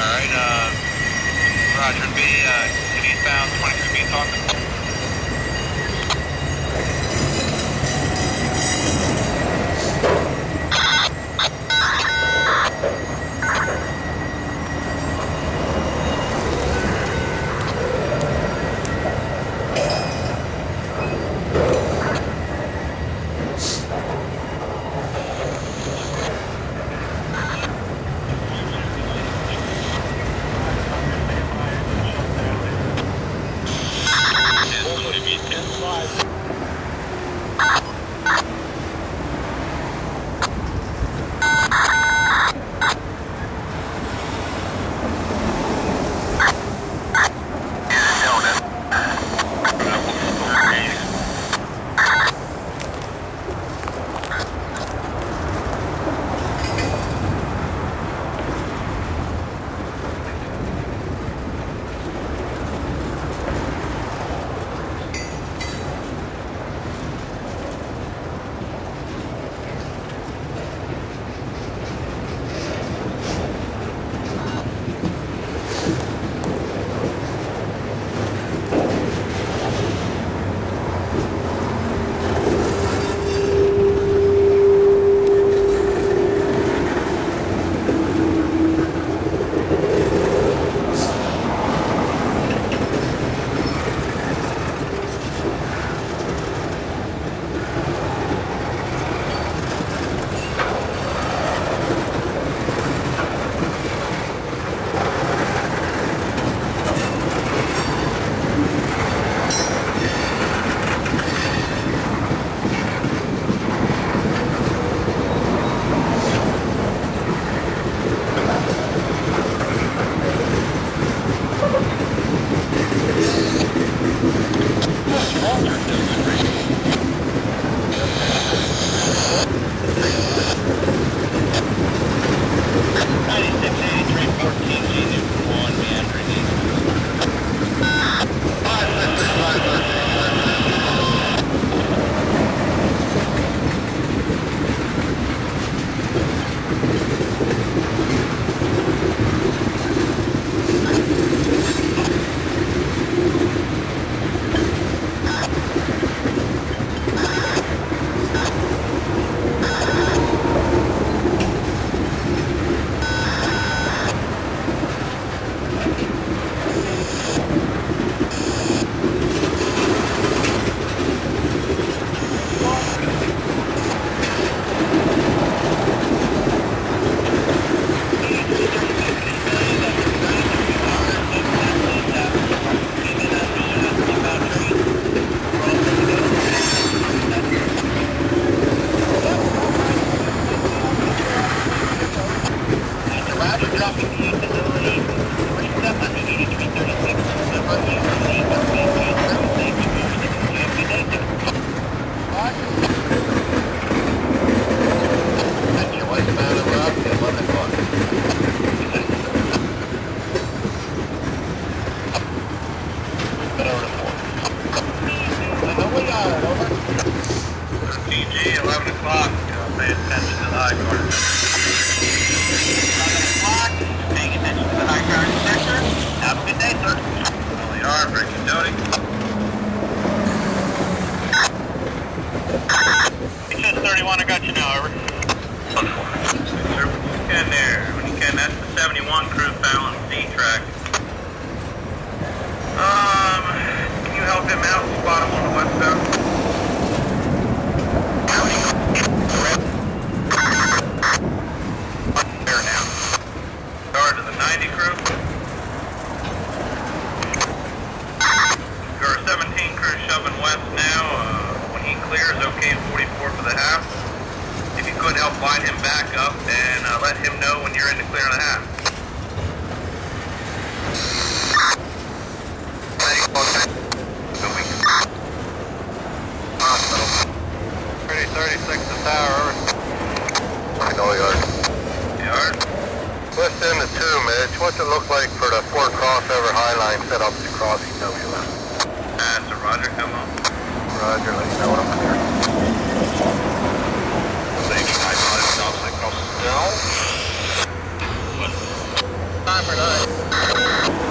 Alright, Roger B, eastbound 23B talking. PG, 11 o'clock, pay attention to the high card. 11 o'clock, paying attention to the high card sector. Have a good day, sir. LER, breaking Jody. HS 31, I got you now, over. Sir, when you can there. When you can, that's the 71 crew found on D-track. Can you help him out? Spot him on the westbound. There now. Guard to the 90 crew. Our 17 crew shoving west now. When he clears, okay 44 for the half. If you could help line him back up and let him know when you're in the clear and a half. 36 to tower. I know yard. Yard? West end of 2, Mitch. What's it look like for the 4 crossover high line set up to crossing WM? So Roger, come on. Roger, let you know when I'm clear. Saving high line, south side crosses down. time for 9.